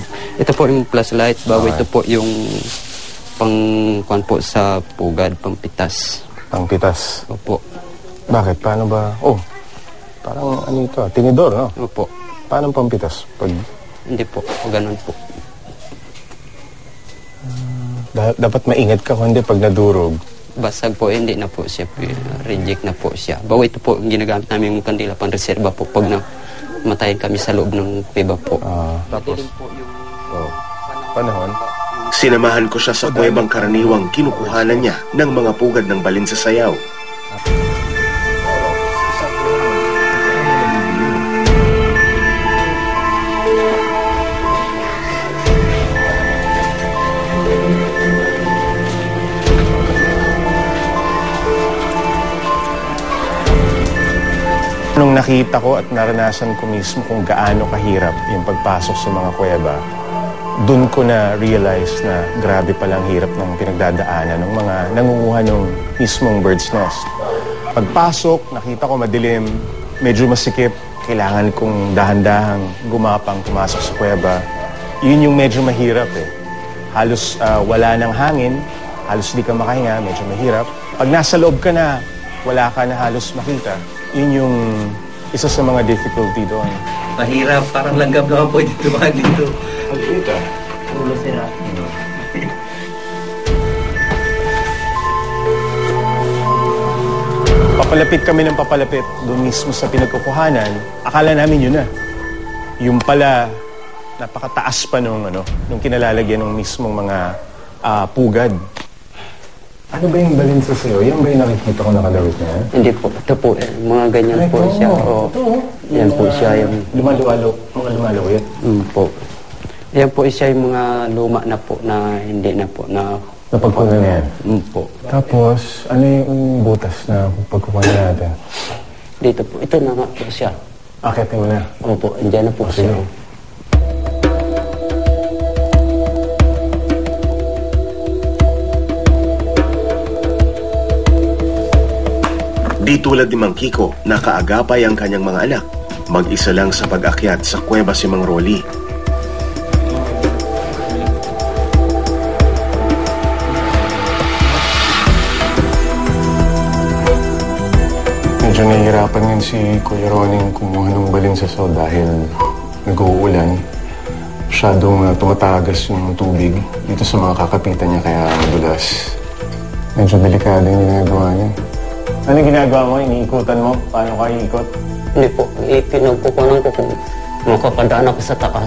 Ito po yung flashlight, bago ito po yung pang-kuan po sa pugad, pampitas. Pangpitas. Opo. Bakit? Paano ba? Oh, parang ano ito, tinidor, no? Opo. Paano pampitas? Pag... Hindi po, ganun po. Dapat maingat ka kung hindi pag nadurog. Basag po, hindi na po siya, reject na po siya. Bago ito po, ginagamit namin yung kandila pang reserva po pag matayin kami sa loob ng kuweba po. Tapos, panahon? Sinamahan ko siya sa kuwebang karaniwang kinukuhanan niya ng mga pugad ng balin sa sayaw. Nung nakita ko at naranasan ko mismo kung gaano kahirap yung pagpasok sa mga kuweba, dun ko na realize na grabe palang hirap ng pinagdadaanan ng mga nangunguha ng mismong bird's nest. Pagpasok, nakita ko madilim, medyo masikip, kailangan kong dahan-dahang gumapang pumasok sa kuweba. Yun yung medyo mahirap eh. Halos wala ng hangin, halos di ka makahinga, medyo mahirap. Pag nasa loob ka na, wala ka na halos makita. Yun yung isa sa mga difficulty doon. Mahirap, parang langgam naman po dito mga dito. Ang puta. Ulo sila. Papalapit kami ng papalapit doon mismo sa pinagkukuhanan. Akala namin yun na. Yung pala, napakataas pa nung kinalalagyan ng mismong mga pugad. Ano ba yung balin sa sayo? Yan ba yung nakikita ko nakalawit niya? Hindi po, ito po, mga ganyan po siya. Yan po siya yung... Mga lumalawit? Po. Yan po siya yung mga luma na po na hindi na po na... Napagkunan na yan? Po. Tapos, ano yung butas na pagkukunan natin? Dito po, ito na nga po siya. Akitin mo na? Opo, andyan na po siya. Di tulad ni Mang Kiko, nakaagapay ang kanyang mga anak. Mag-isa lang sa pag-akyat sa kuweba si Mang Rolly. Medyo nahihirapan yun si Kuya Roning kumuha ng balin sa saw dahil nag-uulan. Masyadong tumatagas yung tubig dito sa mga kakapitan niya kaya madulas. Medyo delikado yung ginagawa niya. Ano ginagawa mo? Iniikutan mo? Paano ka iikot? Hindi po, pinagkukunan ko kung makapadaan ako sa taas.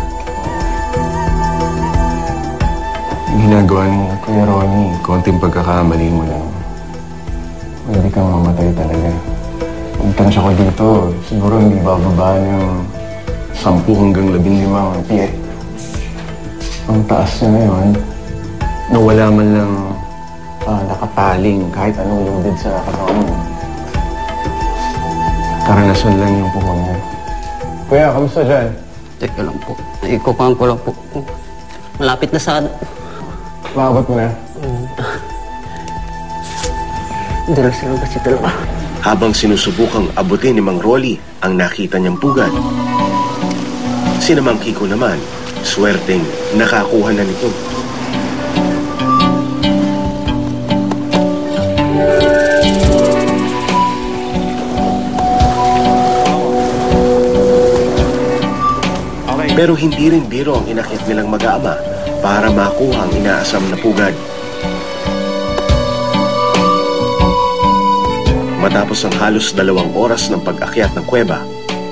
Ginagawa ni Kuya Ronnie, konting pagkakamali mo lang. Pwede kang mamatay talaga. Pagtansya ko dito, siguro hindi bababa ng 10 hanggang 15 pie. Ang taas niya ngayon, nawala man lang nakapaling kahit anong loaded sa katawan mo. Karanasan lang yung puko niya. Kuya, kamusta dyan? Teka lang po, ikukuhan ko lang po. Malapit na sa... Maabot mo na? Dalas lang kasi talaga. Habang sinusubukang abutin ni Mang Rolly ang nakita niyang pugad, si Mang Kiko naman, swerteng nakakuha na nito. Pero hindi rin biro ang inakit nilang mag-aama para makuha ang inaasam na pugad. Matapos ang halos 2 oras ng pag-akyat ng kuweba,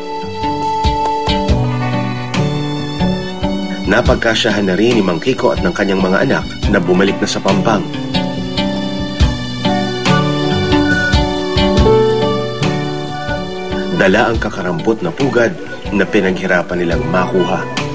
napagkasyahan na rin ni Mang Kiko at ng kanyang mga anak na bumalik na sa Pampang. Dala ang kakarambot na pugad na pinaghirapan nilang makuha.